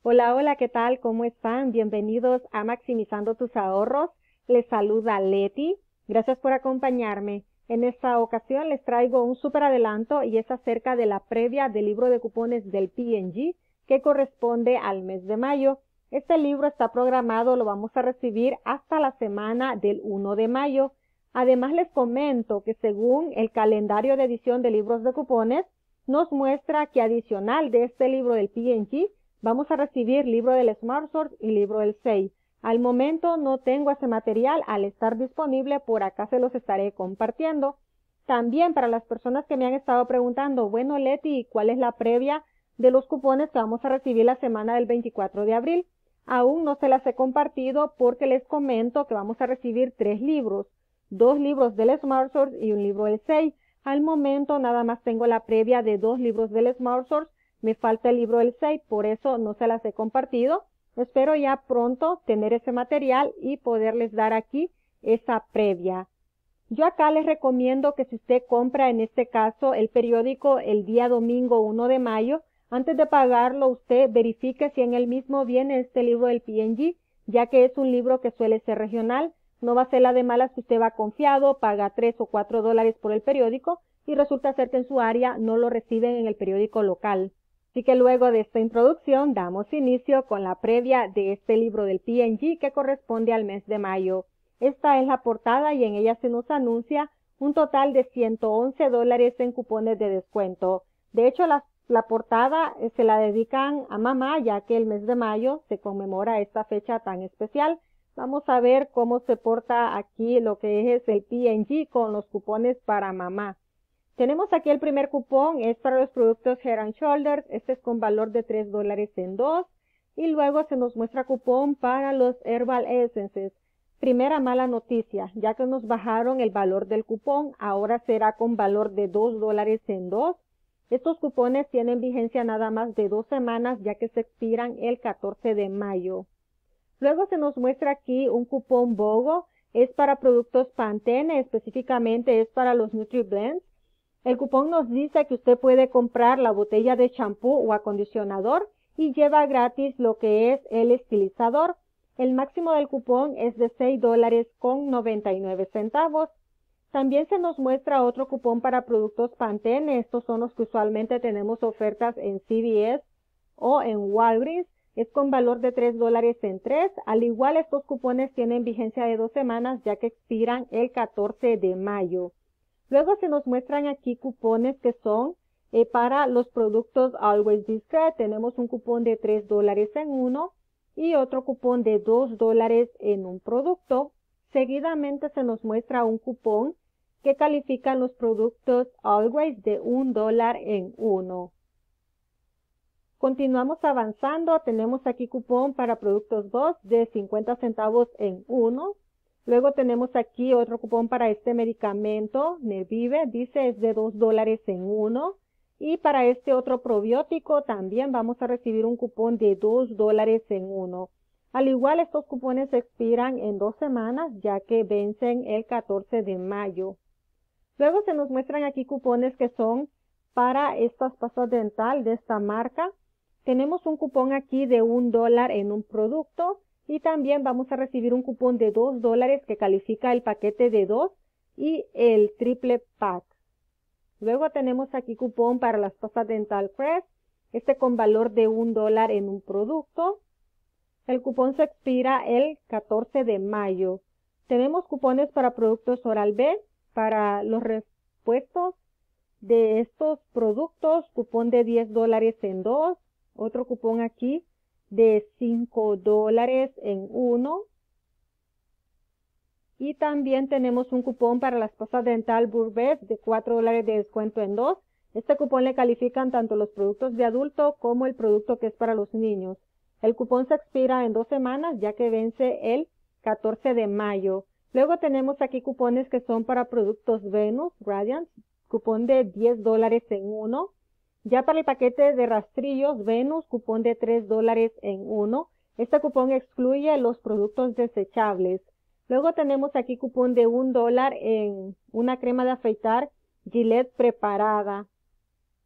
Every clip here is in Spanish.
Hola, hola, ¿qué tal? ¿Cómo están? Bienvenidos a Maximizando tus ahorros. Les saluda Leti. Gracias por acompañarme. En esta ocasión les traigo un súper adelanto y es acerca de la previa del libro de cupones del P&G que corresponde al mes de mayo. Este libro está programado, lo vamos a recibir hasta la semana del 1 de mayo. Además les comento que según el calendario de edición de libros de cupones, nos muestra que adicional de este libro del P&G, vamos a recibir libro del Smart Source y libro del SEI. Al momento no tengo ese material, al estar disponible por acá se los estaré compartiendo. También para las personas que me han estado preguntando, bueno Leti, ¿cuál es la previa de los cupones que vamos a recibir la semana del 24 de abril? Aún no se las he compartido porque les comento que vamos a recibir 3 libros, 2 libros del Smart Source y un libro del SEI. Al momento nada más tengo la previa de 2 libros del Smart Source. Me falta el libro del SEI, por eso no se las he compartido. Espero ya pronto tener ese material y poderles dar aquí esa previa. Yo acá les recomiendo que si usted compra en este caso el periódico el día domingo 1 de mayo, antes de pagarlo usted verifique si en el mismo viene este libro del P&G, ya que es un libro que suele ser regional. No va a ser la de malas que usted va confiado, paga $3 o $4 por el periódico y resulta ser que en su área no lo reciben en el periódico local. Así que luego de esta introducción damos inicio con la previa de este libro del P&G que corresponde al mes de mayo. Esta es la portada y en ella se nos anuncia un total de $111 en cupones de descuento. De hecho, la portada se la dedican a mamá, ya que el mes de mayo se conmemora esta fecha tan especial. Vamos a ver cómo se porta aquí lo que es el P&G con los cupones para mamá. Tenemos aquí el primer cupón, es para los productos Head and Shoulders, este es con valor de $3 en 2. Y luego se nos muestra cupón para los Herbal Essences. Primera mala noticia, ya que nos bajaron el valor del cupón, ahora será con valor de $2 en 2. Estos cupones tienen vigencia nada más de 2 semanas, ya que se expiran el 14 de mayo. Luego se nos muestra aquí un cupón BOGO, es para productos Pantene, específicamente es para los NutriBlends. El cupón nos dice que usted puede comprar la botella de champú o acondicionador y lleva gratis lo que es el estilizador. El máximo del cupón es de $6.99. También se nos muestra otro cupón para productos Pantene. Estos son los que usualmente tenemos ofertas en CVS o en Walgreens. Es con valor de $3 en 3. Al igual, estos cupones tienen vigencia de 2 semanas ya que expiran el 14 de mayo. Luego se nos muestran aquí cupones que son para los productos Always Discreet. Tenemos un cupón de $3 en uno y otro cupón de $2 en un producto. Seguidamente se nos muestra un cupón que califican los productos Always de $1 en uno. Continuamos avanzando. Tenemos aquí cupón para productos Boss de 50 centavos en uno. Luego tenemos aquí otro cupón para este medicamento, Nervive, dice es de $2 en uno. Y para este otro probiótico también vamos a recibir un cupón de $2 en uno. Al igual, estos cupones expiran en 2 semanas, ya que vencen el 14 de mayo. Luego se nos muestran aquí cupones que son para estas pastas dental de esta marca. Tenemos un cupón aquí de $1 en un producto. Y también vamos a recibir un cupón de $2 que califica el paquete de 2 y el triple pack. Luego tenemos aquí cupón para las pastas dental Crest, este con valor de $1 en un producto. El cupón se expira el 14 de mayo. Tenemos cupones para productos Oral-B, para los repuestos de estos productos, cupón de $10 en 2, otro cupón aquí de $5 en uno. Y también tenemos un cupón para las pastas dental Burbet de $4 de descuento en 2. Este cupón le califican tanto los productos de adulto como el producto que es para los niños. El cupón se expira en 2 semanas ya que vence el 14 de mayo. Luego tenemos aquí cupones que son para productos Venus, Radiant, cupón de $10 en uno. Ya para el paquete de rastrillos Venus, cupón de $3 en uno. Este cupón excluye los productos desechables. Luego tenemos aquí cupón de $1 en una crema de afeitar Gillette preparada.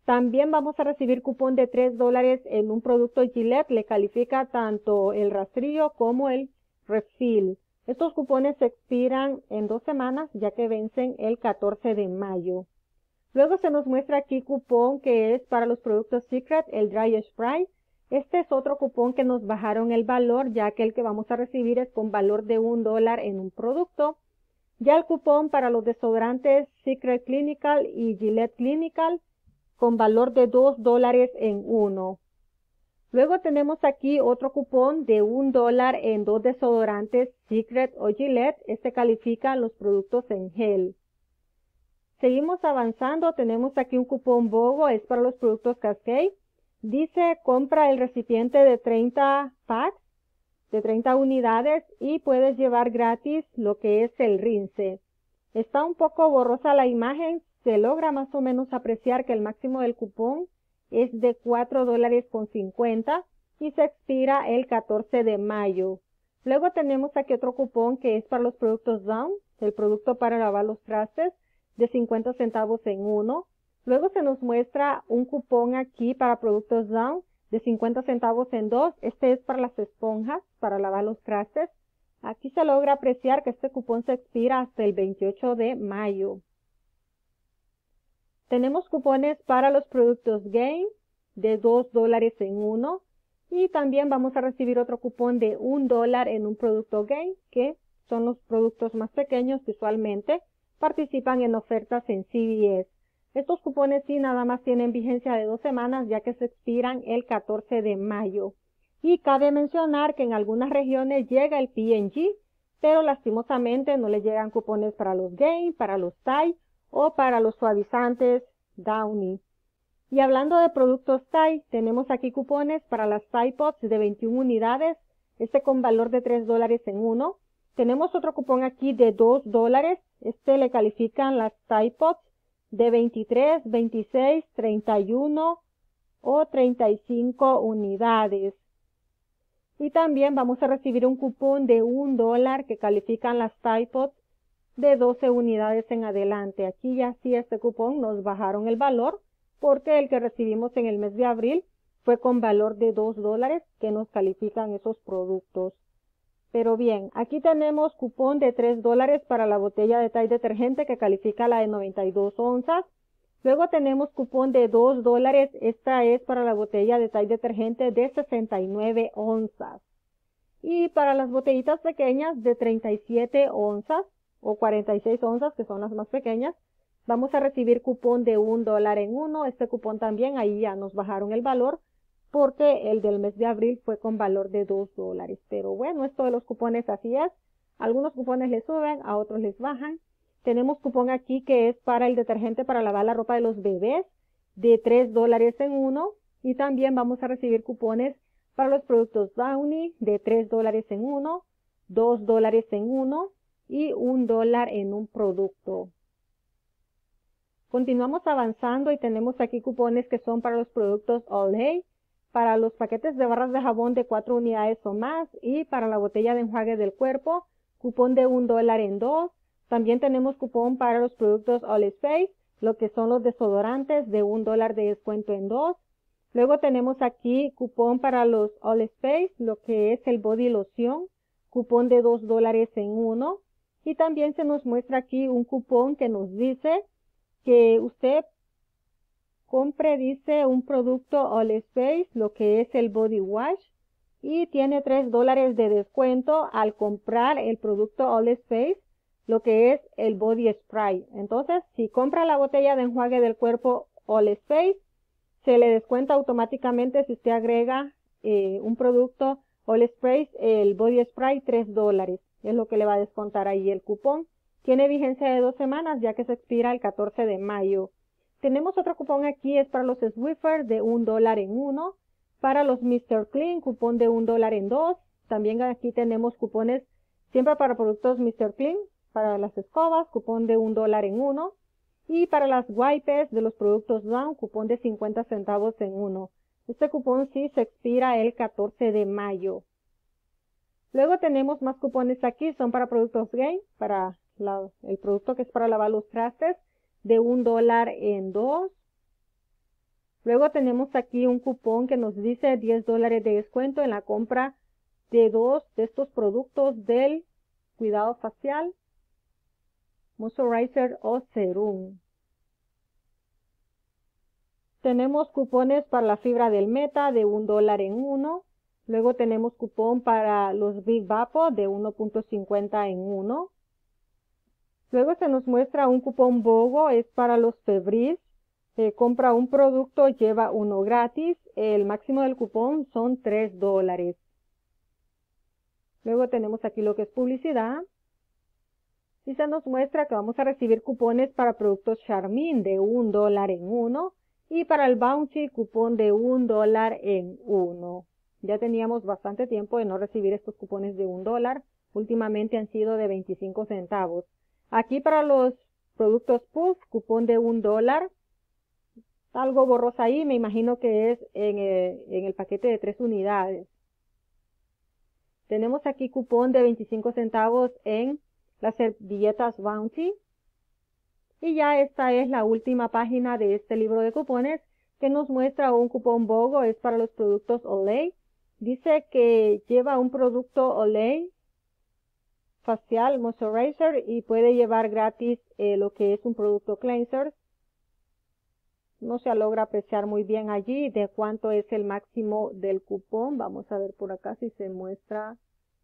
También vamos a recibir cupón de $3 en un producto Gillette. Le califica tanto el rastrillo como el refill. Estos cupones se expiran en 2 semanas, ya que vencen el 14 de mayo. Luego se nos muestra aquí cupón que es para los productos Secret, el Dry Spray. Este es otro cupón que nos bajaron el valor, ya que el que vamos a recibir es con valor de $1 en un producto. Ya el cupón para los desodorantes Secret Clinical y Gillette Clinical con valor de $2 en uno. Luego tenemos aquí otro cupón de $1 en 2 desodorantes Secret o Gillette. Este califica los productos en gel. Seguimos avanzando. Tenemos aquí un cupón BOGO, es para los productos Cascade. Dice compra el recipiente de 30 packs, de 30 unidades y puedes llevar gratis lo que es el rinse. Está un poco borrosa la imagen. Se logra más o menos apreciar que el máximo del cupón es de $4.50 y se expira el 14 de mayo. Luego tenemos aquí otro cupón que es para los productos Dawn, el producto para lavar los trastes de 50 centavos en uno. Luego se nos muestra un cupón aquí para productos Dawn de 50 centavos en 2. Este es para las esponjas, para lavar los trastes. Aquí se logra apreciar que este cupón se expira hasta el 28 de mayo. Tenemos cupones para los productos Gain de $2 en uno. Y también vamos a recibir otro cupón de $1 en un producto Gain, que son los productos más pequeños que usualmente participan en ofertas en CVS. Estos cupones sí nada más tienen vigencia de 2 semanas, ya que se expiran el 14 de mayo. Y cabe mencionar que en algunas regiones llega el P&G, pero lastimosamente no le llegan cupones para los Gain, para los Tide o para los suavizantes Downy. Y hablando de productos Tide, tenemos aquí cupones para las Tide Pods de 21 unidades, este con valor de $3 en uno. Tenemos otro cupón aquí de $2, este le califican las Tide Pods de 23, 26, 31 o 35 unidades. Y también vamos a recibir un cupón de $1 que califican las Tide Pods de 12 unidades en adelante. Aquí ya sí este cupón nos bajaron el valor porque el que recibimos en el mes de abril fue con valor de $2 que nos califican esos productos. Pero bien, aquí tenemos cupón de $3 para la botella de Tide detergente que califica la de 92 onzas. Luego tenemos cupón de $2, esta es para la botella de Tide detergente de 69 onzas. Y para las botellitas pequeñas de 37 onzas o 46 onzas, que son las más pequeñas, vamos a recibir cupón de $1 en uno. Este cupón también ahí ya nos bajaron el valor porque el del mes de abril fue con valor de $2. Pero bueno, esto de los cupones así es. Algunos cupones les suben, a otros les bajan. Tenemos cupón aquí que es para el detergente para lavar la ropa de los bebés de $3 en uno. Y también vamos a recibir cupones para los productos Downy de $3 en uno, $2 en uno y $1 en un producto. Continuamos avanzando y tenemos aquí cupones que son para los productos Olay, para los paquetes de barras de jabón de 4 unidades o más y para la botella de enjuague del cuerpo, cupón de $1 en 2. También tenemos cupón para los productos All Space, lo que son los desodorantes de $1 de descuento en 2. Luego tenemos aquí cupón para los All Space, lo que es el body loción, cupón de $2 en 1. Y también se nos muestra aquí un cupón que nos dice que usted compre, dice, un producto All Space, lo que es el body wash, y tiene $3 de descuento al comprar el producto All Space, lo que es el body spray. Entonces, si compra la botella de enjuague del cuerpo All Space, se le descuenta automáticamente si usted agrega un producto All Space, el body spray, $3. Es lo que le va a descontar ahí el cupón. Tiene vigencia de 2 semanas, ya que se expira el 14 de mayo. Tenemos otro cupón aquí, es para los Swiffer de $1 en 1. Para los Mr. Clean, cupón de $1 en 2. También aquí tenemos cupones siempre para productos Mr. Clean. Para las escobas, cupón de $1 en 1. Y para las wipes de los productos Dawn, cupón de 50 centavos en 1. Este cupón sí se expira el 14 de mayo. Luego tenemos más cupones aquí, son para productos Gain, para el producto que es para lavar los trastes, de $1 en 2. Luego tenemos aquí un cupón que nos dice $10 de descuento en la compra de 2 de estos productos del cuidado facial, moisturizer o serum. Tenemos cupones para la fibra del Meta de $1 en 1. Luego tenemos cupón para los Big Vapo de 1.50 en 1. Luego se nos muestra un cupón BOGO, es para los Febreze. Compra un producto, lleva uno gratis. El máximo del cupón son $3. Luego tenemos aquí lo que es publicidad. Y se nos muestra que vamos a recibir cupones para productos Charmin de $1 en 1. Y para el Bounty, cupón de $1 en 1. Ya teníamos bastante tiempo de no recibir estos cupones de $1. Últimamente han sido de 25 centavos. Aquí para los productos Puff, cupón de $1. Algo borroso ahí, me imagino que es en el paquete de 3 unidades. Tenemos aquí cupón de 25 centavos en las servilletas Bounty. Y ya esta es la última página de este libro de cupones que nos muestra un cupón BOGO, es para los productos Olay. Dice que lleva un producto Olay facial moisturizer y puede llevar gratis lo que es un producto cleanser. No se logra apreciar muy bien allí de cuánto es el máximo del cupón. Vamos a ver por acá si se muestra.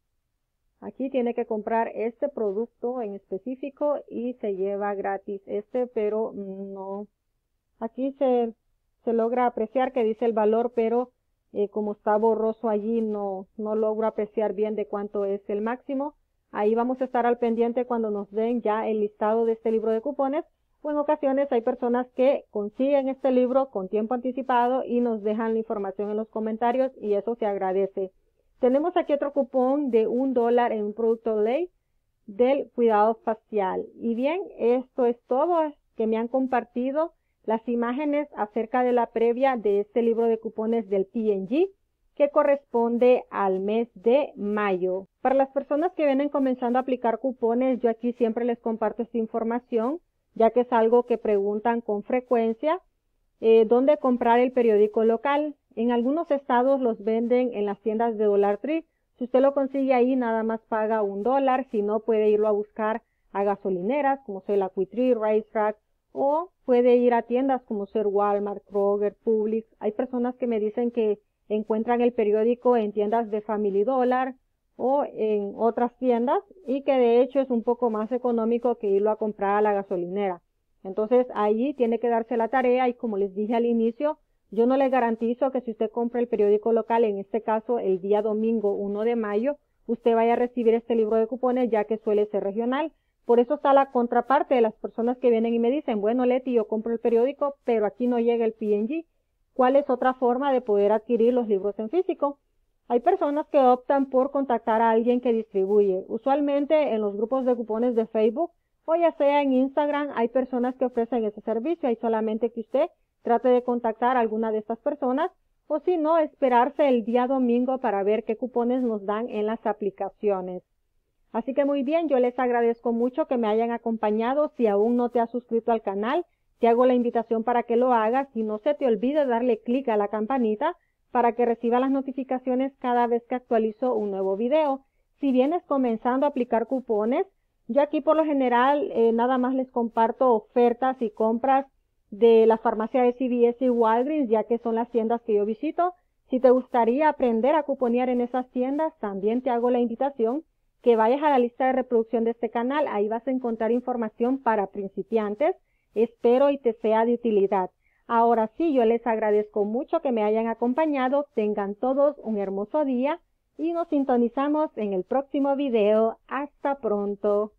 Aquí tiene que comprar este producto en específico y se lleva gratis este, pero no. Aquí se logra apreciar que dice el valor, pero como está borroso allí no logro apreciar bien de cuánto es el máximo. Ahí vamos a estar al pendiente cuando nos den ya el listado de este libro de cupones. O en ocasiones hay personas que consiguen este libro con tiempo anticipado y nos dejan la información en los comentarios y eso se agradece. Tenemos aquí otro cupón de $1 en un producto Olay del cuidado facial. Y bien, esto es todo que me han compartido las imágenes acerca de la previa de este libro de cupones del P&G que corresponde al mes de mayo. Para las personas que vienen comenzando a aplicar cupones, yo aquí siempre les comparto esta información, ya que es algo que preguntan con frecuencia. ¿Dónde comprar el periódico local? En algunos estados los venden en las tiendas de Dollar Tree. Si usted lo consigue ahí, nada más paga $1. Si no, puede irlo a buscar a gasolineras, como ser la Quick-Trip, RaceTrac, o puede ir a tiendas como ser Walmart, Kroger, Publix. Hay personas que me dicen que encuentran el periódico en tiendas de Family Dollar o en otras tiendas y que de hecho es un poco más económico que irlo a comprar a la gasolinera. Entonces allí tiene que darse la tarea y como les dije al inicio, yo no le garantizo que si usted compra el periódico local, en este caso el día domingo 1 de mayo, usted vaya a recibir este libro de cupones ya que suele ser regional. Por eso está la contraparte de las personas que vienen y me dicen, bueno Leti, yo compro el periódico, pero aquí no llega el P&G. ¿Cuál es otra forma de poder adquirir los libros en físico? Hay personas que optan por contactar a alguien que distribuye. Usualmente en los grupos de cupones de Facebook o ya sea en Instagram hay personas que ofrecen ese servicio. Hay solamente que usted trate de contactar a alguna de estas personas o si no, esperarse el día domingo para ver qué cupones nos dan en las aplicaciones. Así que muy bien, yo les agradezco mucho que me hayan acompañado. Si aún no te has suscrito al canal, te hago la invitación para que lo hagas y no se te olvide darle clic a la campanita para que reciba las notificaciones cada vez que actualizo un nuevo video. Si vienes comenzando a aplicar cupones, yo aquí por lo general nada más les comparto ofertas y compras de la farmacia de CVS y Walgreens, ya que son las tiendas que yo visito. Si te gustaría aprender a cuponear en esas tiendas, también te hago la invitación que vayas a la lista de reproducción de este canal. Ahí vas a encontrar información para principiantes. Espero y te sea de utilidad. Ahora sí, yo les agradezco mucho que me hayan acompañado. Tengan todos un hermoso día y nos sintonizamos en el próximo video. Hasta pronto.